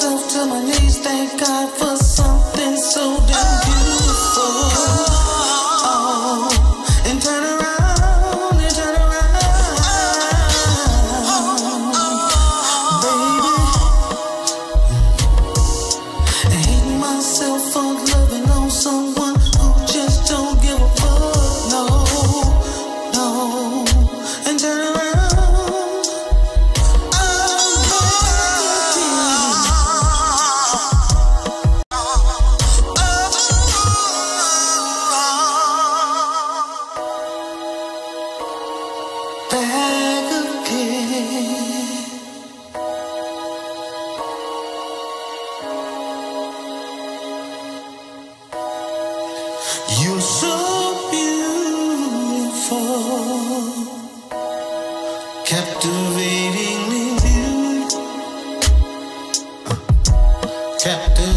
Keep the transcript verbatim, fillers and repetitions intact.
myself to my knees, thank God for something so damn beautiful. Oh, and turn around, and turn around, baby. I hate myself for loving on someone who just don't give a fuck, no, no, and turn around. Back again. You're so beautiful, captivatingly beautiful, captivating.